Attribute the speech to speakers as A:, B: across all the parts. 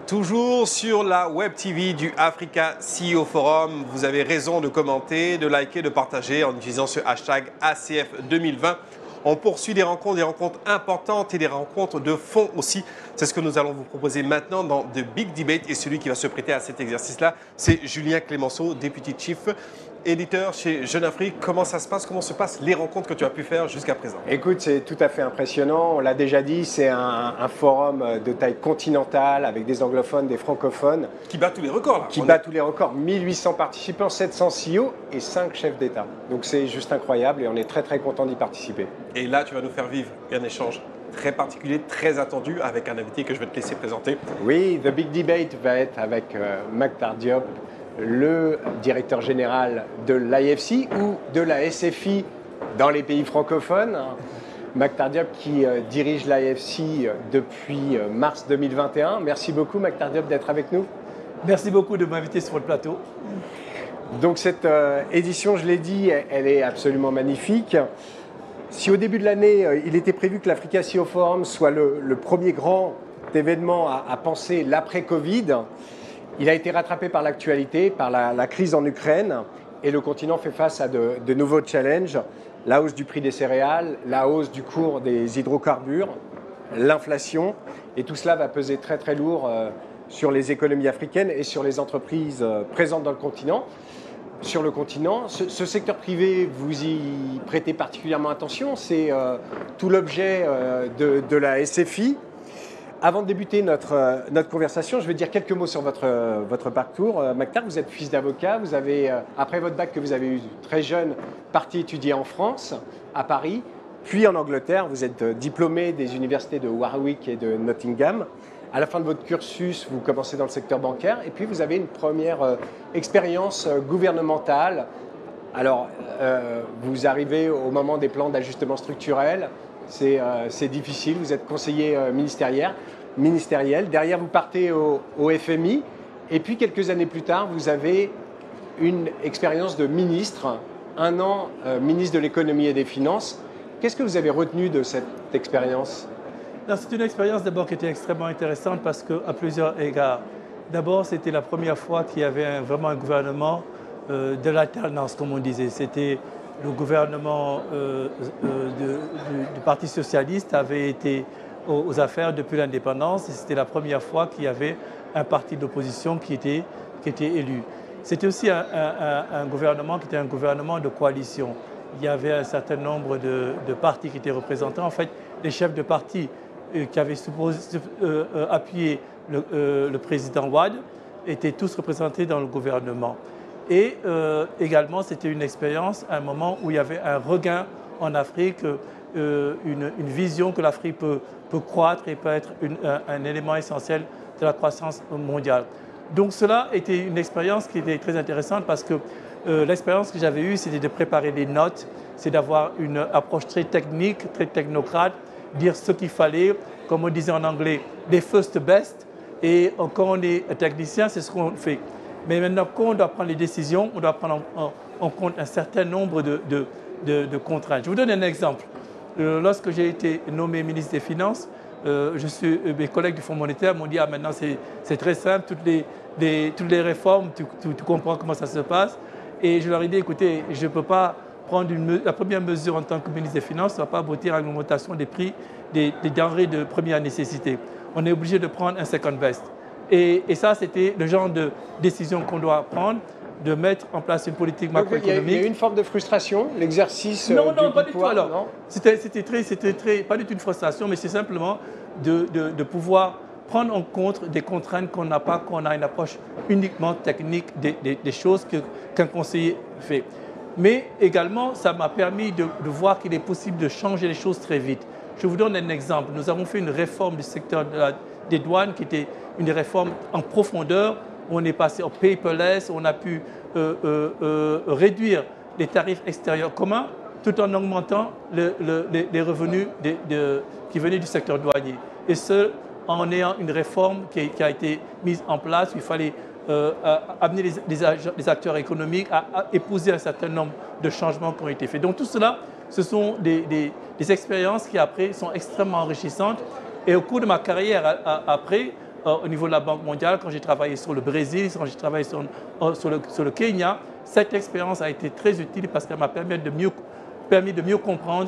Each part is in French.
A: Toujours sur la Web TV du Africa CEO Forum. Vous avez raison de commenter, de liker, de partager en utilisant ce hashtag ACF 2020. On poursuit des rencontres importantes et des rencontres de fond aussi. C'est ce que nous allons vous proposer maintenant dans The Big Debate. Et celui qui va se prêter à cet exercice-là, c'est Julien Clémenceau, Deputy Chief éditeur chez Jeune Afrique. Comment ça se passe? Comment se passent les rencontres que tu as pu faire jusqu'à présent?
B: Écoute, c'est tout à fait impressionnant. On l'a déjà dit, c'est un forum de taille continentale avec des anglophones, des francophones.
A: Qui bat tous les records là.
B: Qui bat tous les records. 1800 participants, 700 CEO et 5 chefs d'État. Donc c'est juste incroyable et on est très très content d'y participer.
A: Et là, tu vas nous faire vivre un échange très particulier, très attendu avec un invité que je vais te laisser présenter.
B: Oui, The Big Debate va être avec Mactar Diop, le directeur général de l'IFC ou de la SFI dans les pays francophones. Mactar Diop qui dirige l'IFC depuis mars 2021. Merci beaucoup Mactar Diop d'être avec nous.
C: Merci beaucoup de m'inviter sur le plateau.
B: Donc cette édition, je l'ai dit, elle est absolument magnifique. Si au début de l'année, il était prévu que l'Africa CEO Forum soit le premier grand événement à penser l'après-Covid, il a été rattrapé par l'actualité, par la crise en Ukraine, et le continent fait face à de nouveaux challenges, la hausse du prix des céréales, la hausse du cours des hydrocarbures, l'inflation, et tout cela va peser très très lourd sur les économies africaines et sur les entreprises présentes dans le continent. Sur le continent, ce secteur privé, vous y prêtez particulièrement attention, c'est tout l'objet de la SFI. Avant de débuter notre conversation, je vais dire quelques mots sur votre parcours. Mactar, vous êtes fils d'avocat, vous avez, après votre bac que vous avez eu très jeune, parti étudier en France, à Paris, puis en Angleterre. Vous êtes diplômé des universités de Warwick et de Nottingham. À la fin de votre cursus, vous commencez dans le secteur bancaire et puis vous avez une première expérience gouvernementale. Alors, vous arrivez au moment des plans d'ajustement structurel. C'est difficile, vous êtes conseiller ministériel. Derrière, vous partez au FMI. Et puis, quelques années plus tard, vous avez une expérience de ministre, un an ministre de l'économie et des finances. Qu'est-ce que vous avez retenu de cette expérience ?
C: C'est une expérience d'abord qui était extrêmement intéressante parce qu'à plusieurs égards. D'abord, c'était la première fois qu'il y avait vraiment un gouvernement de l'alternance, comme on disait. C'était le gouvernement du Parti socialiste avait été aux affaires depuis l'indépendance et c'était la première fois qu'il y avait un parti d'opposition qui était élu. C'était aussi un gouvernement qui était un gouvernement de coalition. Il y avait un certain nombre de partis qui étaient représentés. En fait, les chefs de parti qui avaient appuyé le président Wade étaient tous représentés dans le gouvernement. Et également, c'était une expérience, un moment où il y avait un regain en Afrique, une vision que l'Afrique peut croître et peut être un élément essentiel de la croissance mondiale. Donc cela était une expérience qui était très intéressante parce que l'expérience que j'avais eue, c'était de préparer des notes, c'est d'avoir une approche très technique, très technocrate, dire ce qu'il fallait, comme on disait en anglais, des first best. Et quand on est technicien, c'est ce qu'on fait. Mais maintenant, quand on doit prendre les décisions, on doit prendre en compte un certain nombre de contraintes. Je vous donne un exemple. Lorsque j'ai été nommé ministre des Finances, mes collègues du Fonds monétaire m'ont dit « Ah, maintenant, c'est très simple, toutes les réformes, tu comprends comment ça se passe. » Et je leur ai dit « Écoutez, je ne peux pas prendre la première mesure en tant que ministre des Finances, ça ne va pas aboutir à une augmentation des prix des denrées de première nécessité. On est obligé de prendre un second best. » Et ça, c'était le genre de décision qu'on doit prendre, de mettre en place une politique macroéconomique.
B: Il y a une forme de frustration, l'exercice
C: Non, pas du tout.
B: pouvoir,
C: Alors, c'était pas du tout une frustration, mais c'est simplement de pouvoir prendre en compte des contraintes qu'on n'a pas, qu'on a une approche uniquement technique des choses qu'un conseiller fait. Mais également, ça m'a permis de voir qu'il est possible de changer les choses très vite. Je vous donne un exemple. Nous avons fait une réforme du secteur des douanes qui était une réforme en profondeur. On est passé au paperless, on a pu réduire les tarifs extérieurs communs tout en augmentant les revenus qui venaient du secteur douanier. Et ce, en ayant une réforme qui a été mise en place, il fallait amener les acteurs économiques à épouser un certain nombre de changements qui ont été faits. Donc tout cela, ce sont des expériences qui après sont extrêmement enrichissantes. Et au cours de ma carrière après, au niveau de la Banque mondiale, quand j'ai travaillé sur le Brésil, quand j'ai travaillé sur le Kenya, cette expérience a été très utile parce qu'elle m'a permis de mieux comprendre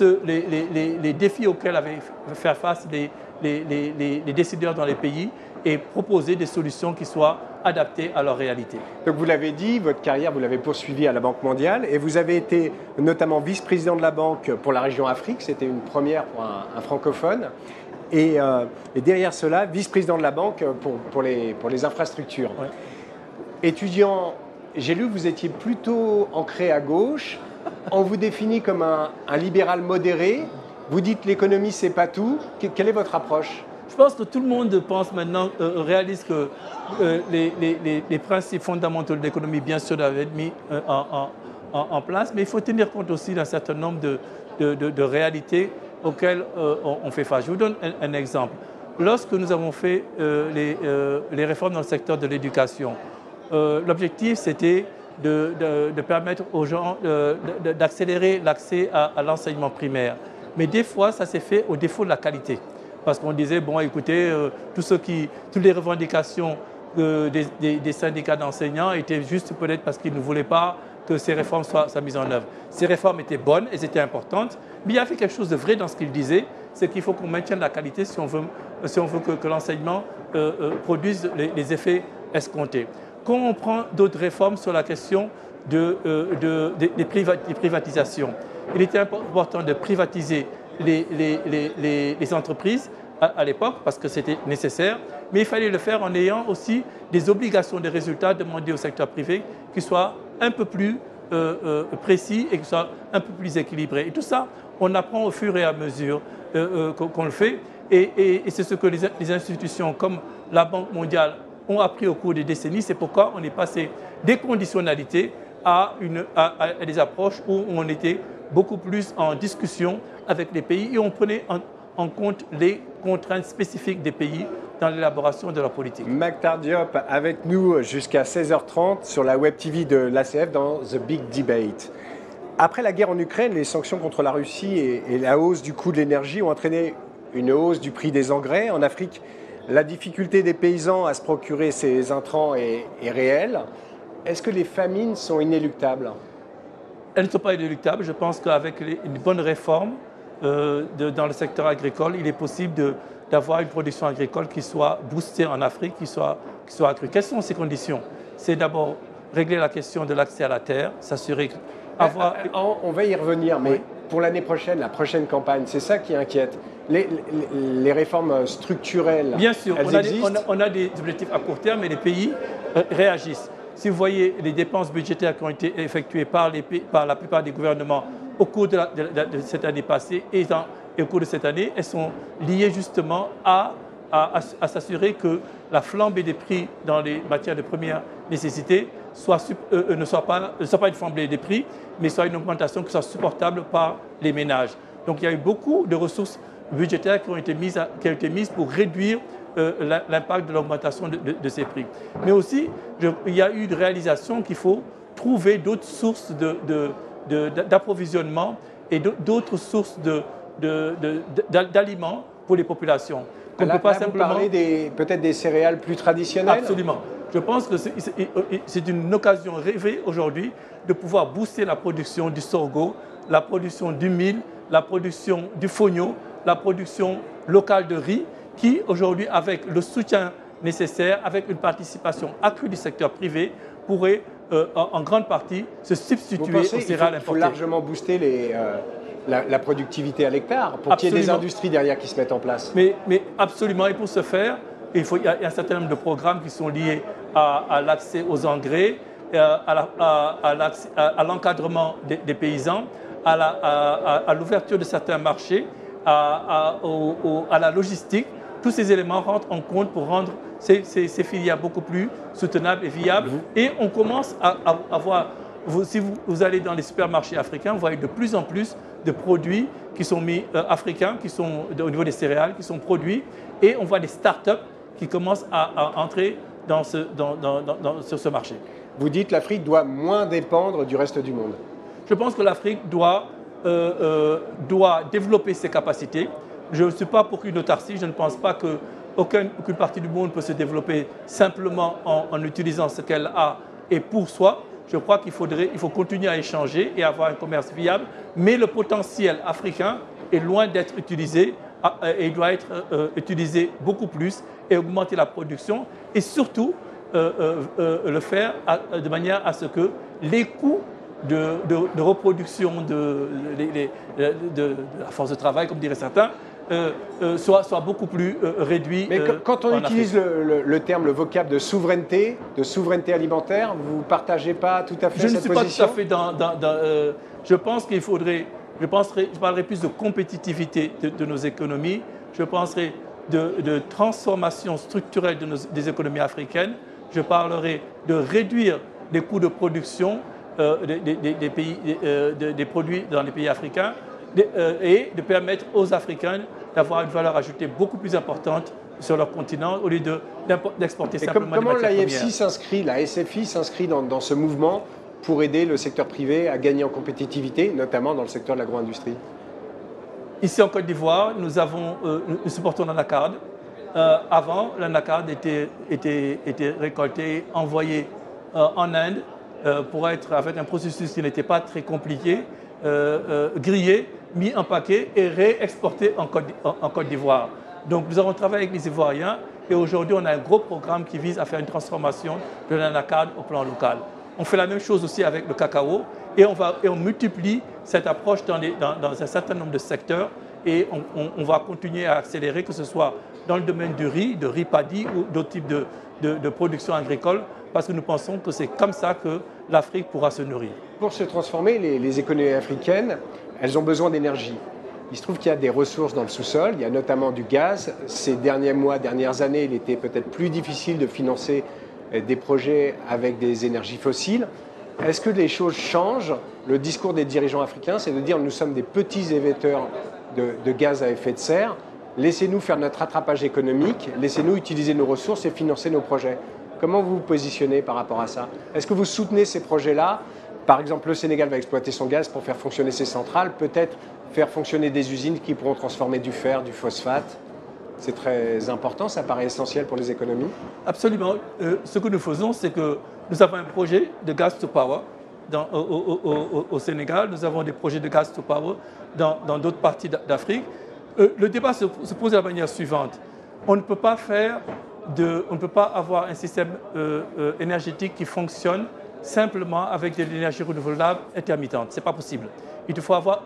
C: les défis auxquels avaient fait face les décideurs dans les pays et proposer des solutions qui soient adaptées à leur réalité.
B: Donc vous l'avez dit, votre carrière, vous l'avez poursuivie à la Banque mondiale et vous avez été notamment vice-président de la Banque pour la région Afrique, c'était une première pour un francophone. Et derrière cela, vice-président de la Banque pour les infrastructures.
C: Ouais.
B: Étudiant, j'ai lu que vous étiez plutôt ancré à gauche. On vous définit comme un libéral modéré. Vous dites l'économie, c'est pas tout. Quelle est votre approche ?
C: Je pense que tout le monde pense maintenant, réalise que les principes fondamentaux de l'économie, bien sûr, doivent être mis en place, mais il faut tenir compte aussi d'un certain nombre de réalités auxquelles on fait face. Je vous donne un exemple. Lorsque nous avons fait les réformes dans le secteur de l'éducation, l'objectif c'était de permettre aux gens d'accélérer l'accès à l'enseignement primaire. Mais des fois, ça s'est fait au défaut de la qualité. Parce qu'on disait, bon, écoutez, toutes les revendications des syndicats d'enseignants étaient juste peut-être parce qu'ils ne voulaient pas que ces réformes soient mises en œuvre. Ces réformes étaient bonnes, elles étaient importantes, mais il y avait quelque chose de vrai dans ce qu'ils disaient, c'est qu'il faut qu'on maintienne la qualité si on veut que l'enseignement produise les effets escomptés. Quand on prend d'autres réformes sur la question des privatisations, il était important de privatiser les entreprises à l'époque parce que c'était nécessaire, mais il fallait le faire en ayant aussi des obligations de résultats demandées au secteur privé qui soient un peu plus précis et qui soient un peu plus équilibrés. Et tout ça, on apprend au fur et à mesure qu'on le fait. Et c'est ce que les institutions comme la Banque mondiale ont appris au cours des décennies. C'est pourquoi on est passé des conditionnalités à des approches où on était beaucoup plus en discussion avec les pays et on prenait en compte les contraintes spécifiques des pays dans l'élaboration de leur politique.
B: Mactar Diop avec nous jusqu'à 16h30 sur la Web TV de l'ACF dans The Big Debate. Après la guerre en Ukraine, les sanctions contre la Russie et la hausse du coût de l'énergie ont entraîné une hausse du prix des engrais. En Afrique, la difficulté des paysans à se procurer ces intrants est réelle. Est-ce que les famines sont inéluctables ?
C: Elles ne sont pas inéluctables. Je pense qu'avec une bonne réforme dans le secteur agricole, il est possible d'avoir une production agricole qui soit boostée en Afrique, qui soit accrue. Quelles sont ces conditions? C'est d'abord régler la question de l'accès à la terre, s'assurer avoir...
B: On va y revenir, mais pour l'année prochaine, la prochaine campagne, c'est ça qui inquiète. Les réformes structurelles,
C: bien sûr,
B: existent.
C: on a des objectifs à court terme et les pays réagissent. Si vous voyez les dépenses budgétaires qui ont été effectuées par la plupart des gouvernements au cours de cette année passée et au cours de cette année, elles sont liées justement à s'assurer que la flambée des prix dans les matières de première nécessité ne soit pas une flambée des prix, mais soit une augmentation qui soit supportable par les ménages. Donc il y a eu beaucoup de ressources budgétaires qui ont été mises pour réduire l'impact de l'augmentation de ces prix. Mais aussi, il y a eu de réalisation qu'il faut trouver d'autres sources d'approvisionnement et d'autres sources d'aliments pour les populations.
B: Vous parlez peut-être des céréales plus traditionnelles ?
C: Absolument. Je pense que c'est une occasion rêvée aujourd'hui de pouvoir booster la production du sorgho, la production du mil, la production du fonio, la production locale de riz, qui aujourd'hui, avec le soutien nécessaire, avec une participation accrue du secteur privé, pourrait en grande partie se substituer aux céréales importées.
B: Il faut largement booster la productivité à l'hectare pour qu'il y ait des industries derrière qui se mettent en place.
C: Mais absolument, et pour ce faire, il y a un certain nombre de programmes qui sont liés à l'accès aux engrais, à l'encadrement des paysans, à l'ouverture de certains marchés, à la logistique. Tous ces éléments rentrent en compte pour rendre ces filières beaucoup plus soutenables et viables. Et on commence à voir, si vous allez dans les supermarchés africains, vous voyez de plus en plus de produits qui sont mis africains, qui sont au niveau des céréales, qui sont produits. Et on voit des start-up qui commencent à entrer sur ce marché.
B: Vous dites que l'Afrique doit moins dépendre du reste du monde.
C: Je pense que l'Afrique doit développer ses capacités. Je ne suis pas pour une autarcie. Je ne pense pas que aucune partie du monde ne peut se développer simplement en utilisant ce qu'elle a et pour soi. Je crois qu'il faut continuer à échanger et avoir un commerce viable, mais le potentiel africain est loin d'être utilisé et il doit être utilisé beaucoup plus et augmenter la production et surtout le faire de manière à ce que les coûts de reproduction de la force de travail, comme diraient certains, soit beaucoup plus réduit.
B: Mais quand on utilise le terme, le vocable de souveraineté alimentaire, vous ne partagez pas tout à fait cette position?
C: Je ne suis pas tout à fait je pense qu'il faudrait, je parlerai plus de compétitivité de nos économies, je penserai de transformation structurelle des économies africaines, je parlerai de réduire les coûts de production des produits dans les pays africains et de permettre aux Africains d'avoir une valeur ajoutée beaucoup plus importante sur leur continent au lieu d'exporter simplement des matières premières.
B: Comment la SFI s'inscrit dans ce mouvement pour aider le secteur privé à gagner en compétitivité, notamment dans le secteur de l'agro-industrie?
C: Ici en Côte d'Ivoire, nous supportons l'anacarde. Avant, l'anacarde était récoltée, envoyée en Inde pour être avec un processus qui n'était pas très compliqué, grillé, mis en paquet et réexporté en Côte d'Ivoire. Donc nous avons travaillé avec les Ivoiriens et aujourd'hui on a un gros programme qui vise à faire une transformation de l'anacarde au plan local. On fait la même chose aussi avec le cacao et on multiplie cette approche dans un certain nombre de secteurs et on va continuer à accélérer, que ce soit dans le domaine du riz paddy ou d'autres types de production agricole, parce que nous pensons que c'est comme ça que l'Afrique pourra se nourrir.
B: Pour se transformer, les économies africaines, elles ont besoin d'énergie. Il se trouve qu'il y a des ressources dans le sous-sol, il y a notamment du gaz. Ces derniers mois, dernières années, il était peut-être plus difficile de financer des projets avec des énergies fossiles. Est-ce que les choses changent? Le discours des dirigeants africains, c'est de dire nous sommes des petits émetteurs de gaz à effet de serre, laissez-nous faire notre rattrapage économique, laissez-nous utiliser nos ressources et financer nos projets. Comment vous vous positionnez par rapport à ça? Est-ce que vous soutenez ces projets-là? Par exemple, le Sénégal va exploiter son gaz pour faire fonctionner ses centrales, peut-être faire fonctionner des usines qui pourront transformer du fer, du phosphate. C'est très important, ça paraît essentiel pour les économies.
C: Absolument. Ce que nous faisons, c'est que nous avons un projet de gas to power au Sénégal. Nous avons des projets de gas to power dans d'autres parties d'Afrique. Le débat se pose de la manière suivante. On ne peut pas avoir un système énergétique qui fonctionne simplement avec de l'énergie renouvelable intermittente. Ce n'est pas possible. Il faut avoir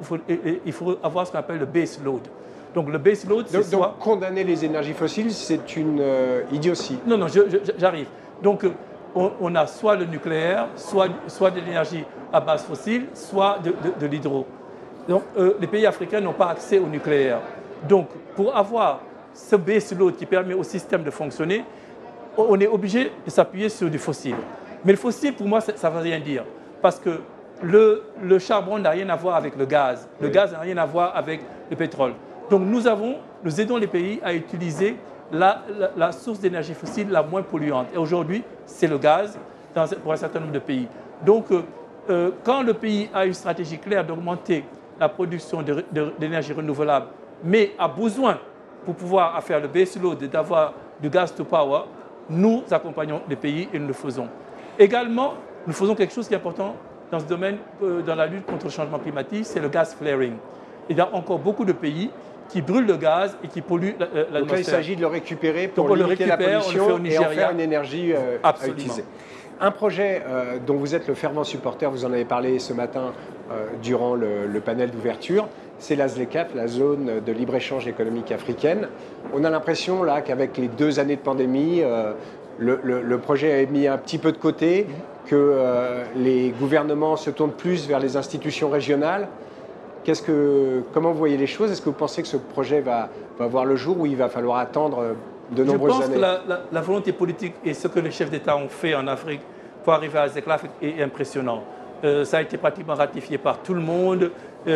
C: ce qu'on appelle le base load. Donc le base load, c'est soit...
B: Donc condamner les énergies fossiles, c'est une idiotie.
C: Non, j'arrive. Donc on a soit le nucléaire, soit de l'énergie à base fossile, soit de l'hydro. Donc les pays africains n'ont pas accès au nucléaire. Donc pour avoir ce base load qui permet au système de fonctionner, on est obligé de s'appuyer sur du fossile. Mais le fossile, pour moi, ça ne veut rien dire. Parce que le charbon n'a rien à voir avec le gaz. Le gaz n'a rien à voir avec le pétrole. Donc nous aidons les pays à utiliser la source d'énergie fossile la moins polluante. Et aujourd'hui, c'est le gaz pour un certain nombre de pays. Donc, quand le pays a une stratégie claire d'augmenter la production d'énergie renouvelable, mais a besoin, pour pouvoir faire le base load, d'avoir du gas to power, nous accompagnons les pays et nous le faisons. Également, nous faisons quelque chose qui est important dans ce domaine, dans la lutte contre le changement climatique, c'est le gas flaring. Il y a encore beaucoup de pays qui brûlent le gaz et qui polluent l'atmosphère.
B: Donc là, il s'agit de le récupérer pour limiter la pollution et en faire une énergie à utiliser. Un projet dont vous êtes le fervent supporter, vous en avez parlé ce matin durant le panel d'ouverture, c'est la ZLECAf, la zone de libre-échange économique africaine. On a l'impression là qu'avec les 2 années de pandémie, le projet a mis un petit peu de côté, que les gouvernements se tournent plus vers les institutions régionales. Comment vous voyez les choses? Est-ce que vous pensez que ce projet va voir le jour ou il va falloir attendre de nombreuses années?
C: Je pense que la volonté politique et ce que les chefs d'État ont fait en Afrique pour arriver à ZLECAf est impressionnant. Ça a été pratiquement ratifié par tout le monde.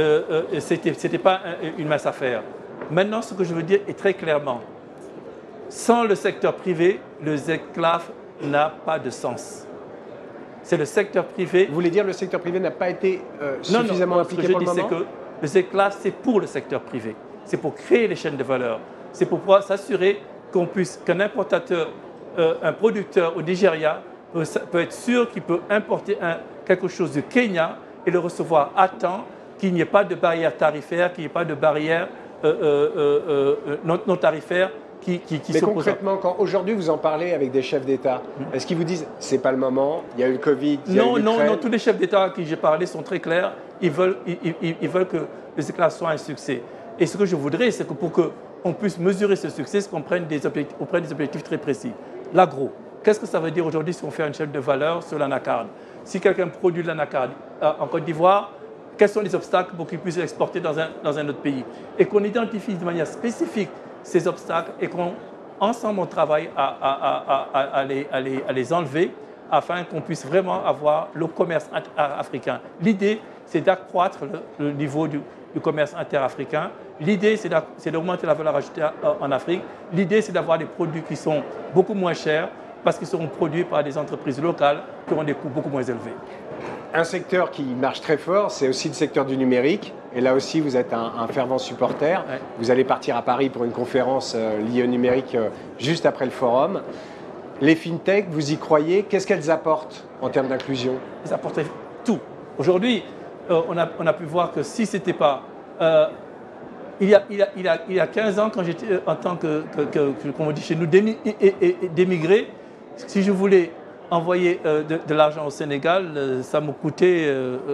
C: Ce n'était pas une mince affaire. Maintenant, ce que je veux dire est très clairement, sans le secteur privé, le ZLECAf n'a pas de sens. C'est le secteur privé...
B: Vous voulez dire que le secteur privé n'a pas été suffisamment impliqué pour le moment?
C: Ce que je dis, c'est que le ZLECAf, c'est pour le secteur privé. C'est pour créer les chaînes de valeur. C'est pour pouvoir s'assurer qu'un importateur, un producteur au Nigeria peut être sûr qu'il peut importer quelque chose du Kenya et le recevoir à temps, qu'il n'y ait pas de barrière tarifaire, qu'il n'y ait pas de barrière non tarifaire qui
B: Mais
C: s'oppose.
B: concrètement, quand aujourd'hui vous en parlez avec des chefs d'État, est-ce qu'ils vous disent c'est pas le moment, il y a eu le Covid, il y a eu l'Ukraine?
C: Non, tous les chefs d'État à qui j'ai parlé sont très clairs. Ils veulent que le déclaration soit un succès. Et ce que je voudrais, c'est que pour qu'on puisse mesurer ce succès, c'est qu'on prenne des objectifs très précis. L'agro, qu'est-ce que ça veut dire aujourd'hui si on fait une chaîne de valeur sur l'anacarde? Si quelqu'un produit de l'anacarde en Côte d'Ivoire, quels sont les obstacles pour qu'il puisse l'exporter dans un autre pays? Et qu'on identifie de manière spécifique ces obstacles et qu'ensemble on travaille à les enlever afin qu'on puisse vraiment avoir le commerce africain. L'idée, c'est d'accroître le niveau du commerce interafricain. L'idée, c'est d'augmenter la valeur ajoutée en Afrique. L'idée, c'est d'avoir des produits qui sont beaucoup moins chers parce qu'ils seront produits par des entreprises locales qui auront des coûts beaucoup moins élevés.
B: Un secteur qui marche très fort, c'est aussi le secteur du numérique. Et là aussi, vous êtes un fervent supporter. Ouais. Vous allez partir à Paris pour une conférence liée au numérique juste après le forum. Les fintech, vous y croyez? Qu'est-ce qu'elles apportent en termes d'inclusion?
C: Elles apportent tout. Aujourd'hui, on a pu voir que si ce n'était pas... il y a 15 ans, quand j'étais en tant que comme on dit chez nous, d'émigré, si je voulais envoyer de l'argent au Sénégal, ça me coûtait...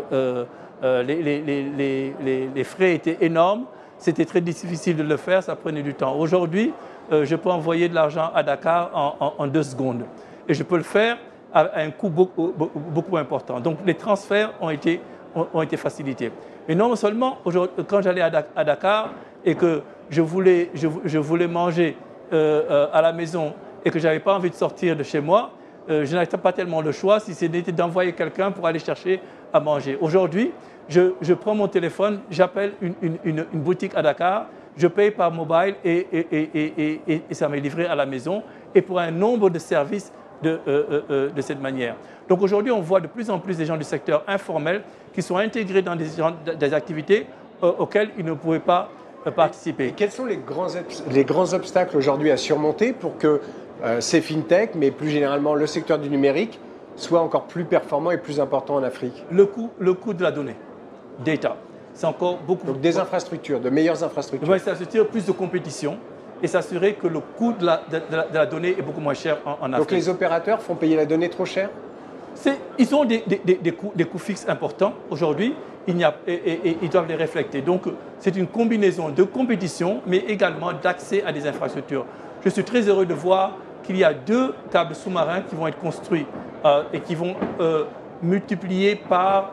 C: les frais étaient énormes, c'était très difficile de le faire, ça prenait du temps. Aujourd'hui, je peux envoyer de l'argent à Dakar en 2 secondes. Et je peux le faire à un coût beaucoup important. Donc les transferts ont été facilités. Mais non seulement, quand j'allais à Dakar et que je voulais manger à la maison et que je n'avais pas envie de sortir de chez moi, je n'avais pas tellement le choix si c'était d'envoyer quelqu'un pour aller chercher à manger. Aujourd'hui, je prends mon téléphone, j'appelle une boutique à Dakar, je paye par mobile et ça m'est livré à la maison et pour un nombre de services de cette manière. Donc aujourd'hui, on voit de plus en plus des gens du secteur informel qui sont intégrés dans des activités auxquelles ils ne pouvaient pas participer.
B: Et quels sont les grands obstacles aujourd'hui à surmonter pour que ces fintech, mais plus généralement le secteur du numérique, soit encore plus performant et plus important en Afrique?
C: Le coût de la donnée, data, c'est encore beaucoup...
B: Donc des infrastructures, de meilleures infrastructures.
C: Oui, s'assurer plus de compétition et s'assurer que le coût de la donnée est beaucoup moins cher en Afrique.
B: Donc les opérateurs font payer la donnée trop cher?
C: Ils ont des coûts fixes importants aujourd'hui et ils doivent les refléter. Donc c'est une combinaison de compétition mais également d'accès à des infrastructures. Je suis très heureux de voir qu'il y a 2 câbles sous-marins qui vont être construits et qui vont multiplier par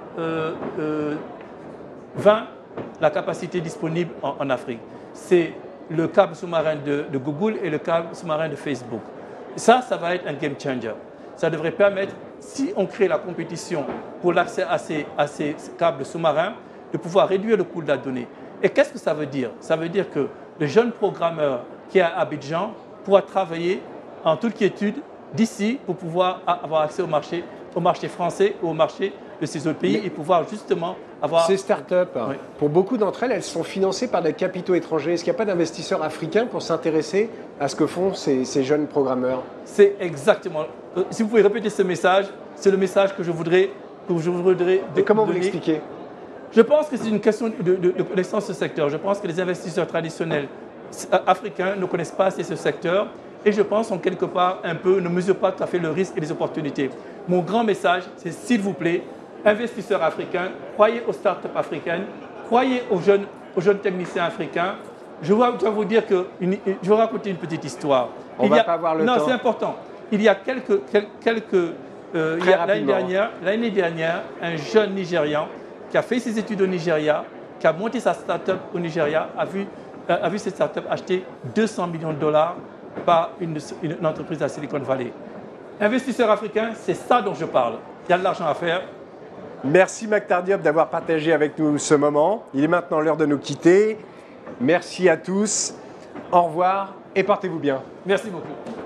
C: 20 la capacité disponible en Afrique. C'est le câble sous-marin de Google et le câble sous-marin de Facebook. Ça va être un game changer. Ça devrait permettre, si on crée la compétition pour l'accès à ces câbles sous-marins, de pouvoir réduire le coût de la donnée. Et qu'est-ce que ça veut dire? Ça veut dire que le jeune programmeur qui est à Abidjan pourra travailler en toute quiétude d'ici pour pouvoir avoir accès au marché français ou au marché de ces autres pays et pouvoir justement avoir...
B: Ces startups, oui. Pour beaucoup d'entre elles, elles sont financées par des capitaux étrangers. Est-ce qu'il n'y a pas d'investisseurs africains pour s'intéresser à ce que font ces jeunes programmeurs?
C: C'est exactement... si vous pouvez répéter ce message, c'est le message que je voudrais
B: Et comment vous l'expliquez?
C: Je pense que c'est une question de connaissance de ce secteur. Je pense que les investisseurs traditionnels africains ne connaissent pas assez ce secteur et je pense en quelque part un peu ne mesurent pas tout à fait le risque et les opportunités. Mon grand message, c'est s'il vous plaît, investisseurs africains, croyez aux startups africaines, croyez aux jeunes techniciens africains. Je dois vous dire que je vais raconter une petite histoire.
B: On ne va pas avoir le temps.
C: Non, c'est important. Il y a l'année dernière, un jeune Nigérian qui a fait ses études au Nigeria, qui a monté sa start-up au Nigeria, a vu cette start-up acheter 200 millions de dollars par une entreprise à Silicon Valley. Investisseurs africains, c'est ça dont je parle. Il y a de l'argent à faire.
B: Merci Mactar Diop d'avoir partagé avec nous ce moment. Il est maintenant l'heure de nous quitter. Merci à tous. Au revoir et portez-vous bien.
C: Merci beaucoup.